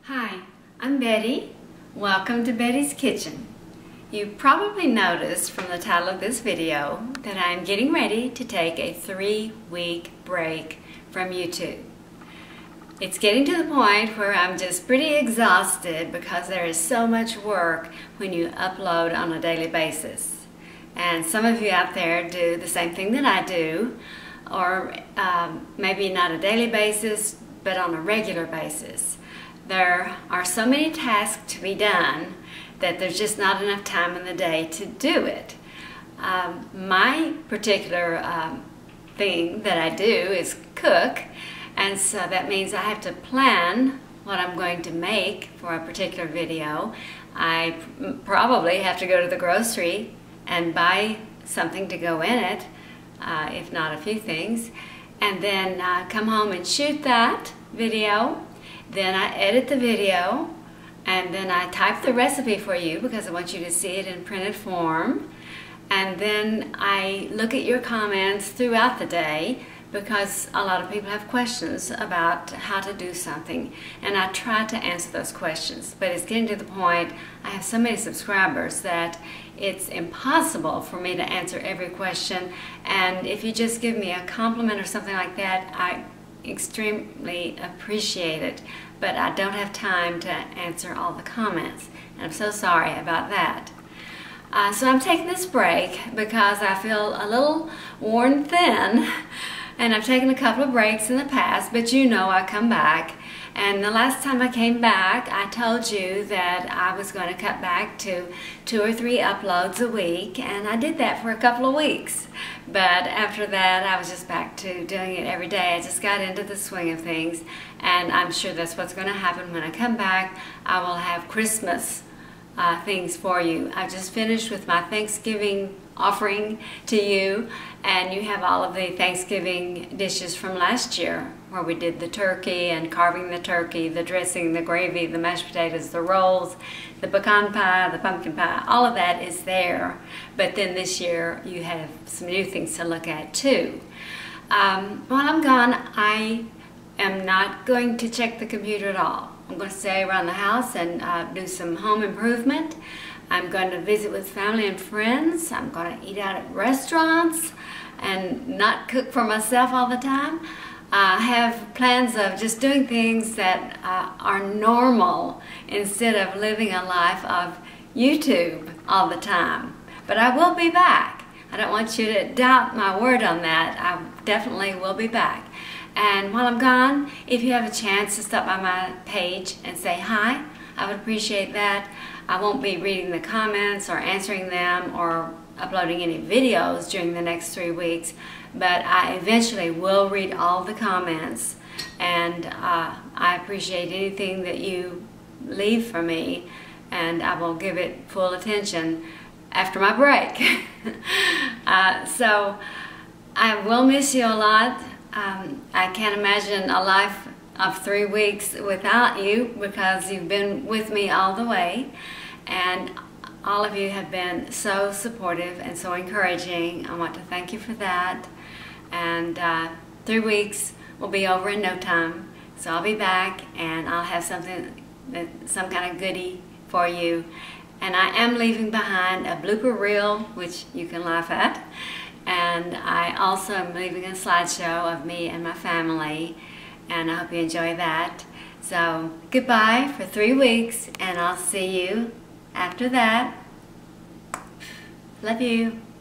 Hi, I'm Betty. Welcome to Betty's Kitchen. You probably noticed from the title of this video that I'm getting ready to take a 3-week break from YouTube. It's getting to the point where I'm just pretty exhausted because there is so much work when you upload on a daily basis. And some of you out there do the same thing that I do, or maybe not a daily basis, but on a regular basis. There are so many tasks to be done that there's just not enough time in the day to do it. My particular thing that I do is cook, and so that means I have to plan what I'm going to make for a particular video. I probably have to go to the grocery and buy something to go in it, if not a few things, and then come home and shoot that video. Then I edit the video, and then I type the recipe for you because I want you to see it in printed form. And then I look at your comments throughout the day because a lot of people have questions about how to do something, and I try to answer those questions. But it's getting to the point, I have so many subscribers that it's impossible for me to answer every question, and if you just give me a compliment or something like that, I extremely appreciate it, but I don't have time to answer all the comments, and I'm so sorry about that. So I'm taking this break because I feel a little worn thin, and I've taken a couple of breaks in the past, but you know I come back. And the last time I came back, I told you that I was going to cut back to 2 or 3 uploads a week, and I did that for a couple of weeks. But after that, I was just back to doing it every day. I just got into the swing of things, and I'm sure that's what's going to happen when I come back. I will have Christmas things for you. I just finished with my Thanksgiving offering to you, and you have all of the Thanksgiving dishes from last year where we did the turkey and carving the turkey, the dressing, the gravy, the mashed potatoes, the rolls, the pecan pie, the pumpkin pie. All of that is there, but then this year you have some new things to look at too. While I'm gone, I am not going to check the computer at all. I'm going to stay around the house and do some home improvement. I'm going to visit with family and friends. I'm going to eat out at restaurants and not cook for myself all the time. I have plans of just doing things that are normal instead of living a life of YouTube all the time. But I will be back. I don't want you to doubt my word on that. I definitely will be back. And while I'm gone, if you have a chance to stop by my page and say hi, I would appreciate that. I won't be reading the comments or answering them or uploading any videos during the next 3 weeks, but I eventually will read all the comments, and I appreciate anything that you leave for me, and I will give it full attention after my break. So I will miss you a lot. I can't imagine a life of 3 weeks without you because you've been with me all the way, and all of you have been so supportive and so encouraging. I want to thank you for that. And 3 weeks will be over in no time, so I'll be back and I'll have something, some kind of goodie for you. And I am leaving behind a blooper reel, which you can laugh at, and I also am leaving a slideshow of me and my family, and I hope you enjoy that. So goodbye for 3 weeks, and I'll see you after that. Love you.